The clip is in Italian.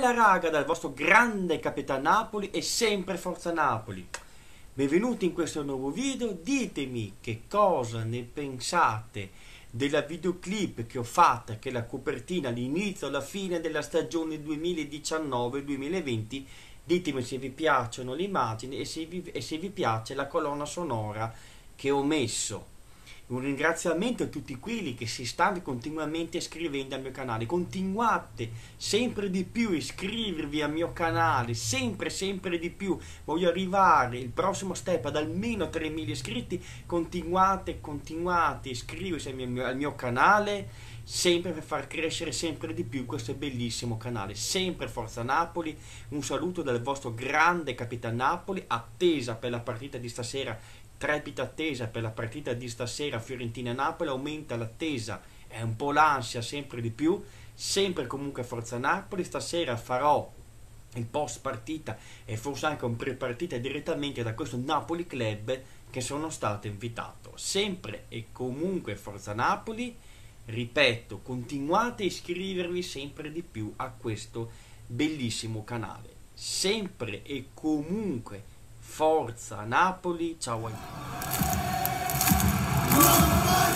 Bella raga, dal vostro grande Capitan Napoli e sempre Forza Napoli. Benvenuti in questo nuovo video. Ditemi che cosa ne pensate della videoclip che ho fatto, che è la copertina all'inizio e alla fine della stagione 2019-2020. Ditemi se vi piacciono le immagini e se vi piace la colonna sonora che ho messo. Un ringraziamento a tutti quelli che si stanno continuamente iscrivendo al mio canale. Continuate sempre di più a iscrivervi al mio canale, sempre di più. Voglio arrivare il prossimo step ad almeno 3.000 iscritti. Continuate a iscriversi al mio canale, sempre per far crescere sempre di più questo bellissimo canale. Sempre Forza Napoli. Un saluto dal vostro grande Capitan Napoli, attesa per la partita di stasera. Trepida attesa per la partita di stasera Fiorentina-Napoli, aumenta l'attesa, è un po' l'ansia sempre di più, sempre comunque Forza Napoli. Stasera farò il post partita e forse anche un pre partita direttamente da questo Napoli Club che sono stato invitato. Sempre e comunque Forza Napoli, ripeto, continuate a iscrivervi sempre di più a questo bellissimo canale. Sempre e comunque Forza Napoli, ciao a tutti.